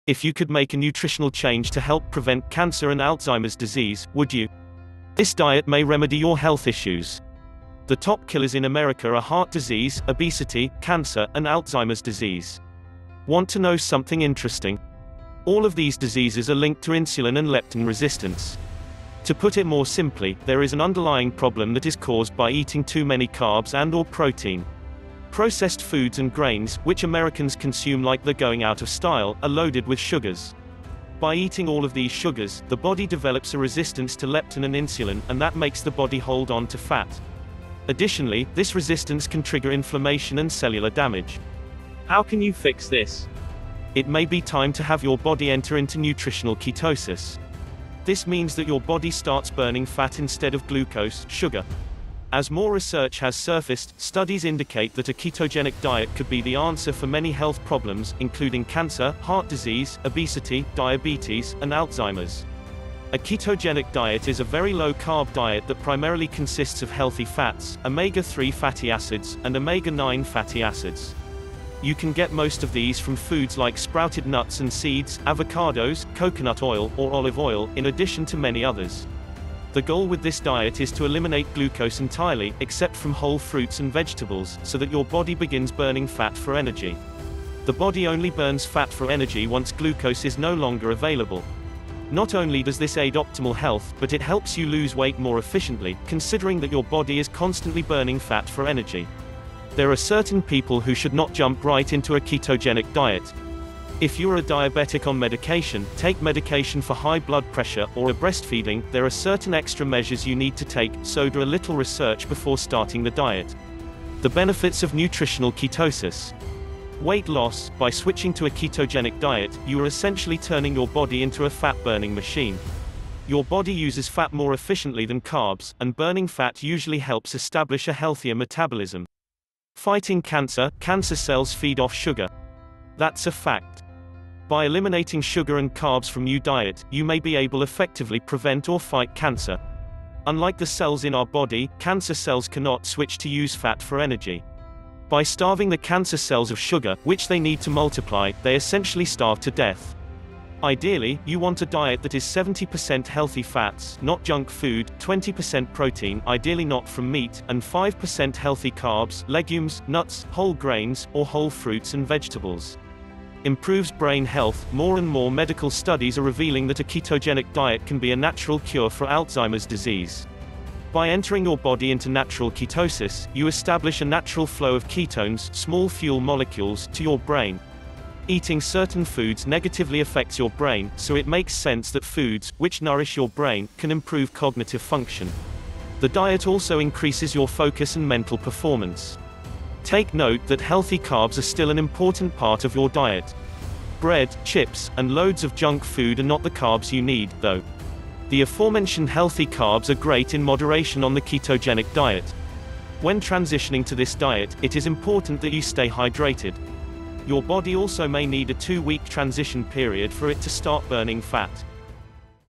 If you could make a nutritional change to help prevent cancer and Alzheimer's disease, would you? This diet may remedy your health issues. The top killers in America are heart disease, obesity, cancer, and Alzheimer's disease. Want to know something interesting? All of these diseases are linked to insulin and leptin resistance. To put it more simply, there is an underlying problem that is caused by eating too many carbs and/or protein. Processed foods and grains, which Americans consume like they're going out of style, are loaded with sugars. By eating all of these sugars, the body develops a resistance to leptin and insulin, and that makes the body hold on to fat. Additionally, this resistance can trigger inflammation and cellular damage. How can you fix this? It may be time to have your body enter into nutritional ketosis. This means that your body starts burning fat instead of glucose, sugar. As more research has surfaced, studies indicate that a ketogenic diet could be the answer for many health problems, including cancer, heart disease, obesity, diabetes, and Alzheimer's. A ketogenic diet is a very low-carb diet that primarily consists of healthy fats, omega-3 fatty acids, and omega-9 fatty acids. You can get most of these from foods like sprouted nuts and seeds, avocados, coconut oil, or olive oil, in addition to many others. The goal with this diet is to eliminate glucose entirely, except from whole fruits and vegetables, so that your body begins burning fat for energy. The body only burns fat for energy once glucose is no longer available. Not only does this aid optimal health, but it helps you lose weight more efficiently, considering that your body is constantly burning fat for energy. There are certain people who should not jump right into a ketogenic diet. If you are a diabetic on medication, take medication for high blood pressure, or are breastfeeding, there are certain extra measures you need to take, so do a little research before starting the diet. The benefits of nutritional ketosis. Weight loss. By switching to a ketogenic diet, you are essentially turning your body into a fat-burning machine. Your body uses fat more efficiently than carbs, and burning fat usually helps establish a healthier metabolism. Fighting cancer. Cancer cells feed off sugar. That's a fact. By eliminating sugar and carbs from your diet, you may be able to effectively prevent or fight cancer. Unlike the cells in our body, cancer cells cannot switch to use fat for energy. By starving the cancer cells of sugar, which they need to multiply, they essentially starve to death. Ideally, you want a diet that is 70% healthy fats, not junk food, 20% protein, ideally not from meat, and 5% healthy carbs, legumes, nuts, whole grains, or whole fruits and vegetables. Improves brain health. More and more medical studies are revealing that a ketogenic diet can be a natural cure for Alzheimer's disease. By entering your body into natural ketosis, you establish a natural flow of ketones, small fuel molecules, to your brain. Eating certain foods negatively affects your brain, so it makes sense that foods, which nourish your brain, can improve cognitive function. The diet also increases your focus and mental performance. Take note that healthy carbs are still an important part of your diet. Bread, chips, and loads of junk food are not the carbs you need, though. The aforementioned healthy carbs are great in moderation on the ketogenic diet. When transitioning to this diet, it is important that you stay hydrated. Your body also may need a 2-week transition period for it to start burning fat.